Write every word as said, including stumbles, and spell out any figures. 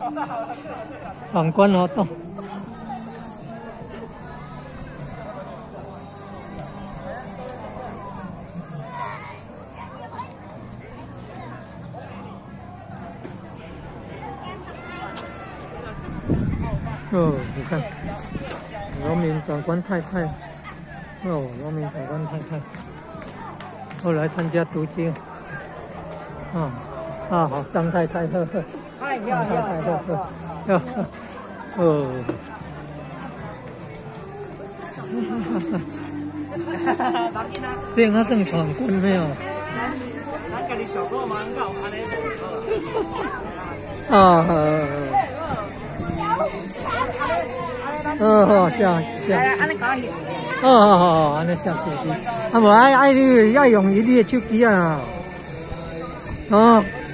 闯关活动。哦，你看，农民长官太太，哦，农民长官太太，后来参加读经，啊，啊，好，张太太，呵呵， 哎，要要要要，哦，这样他算闯关没有？ 咱家己小哥嘛，搞安尼啊。哦好，是啊是啊。 安尼搞翕。 哦好好好，安尼是是是。啊无爱爱你爱用你的手机啊。哦。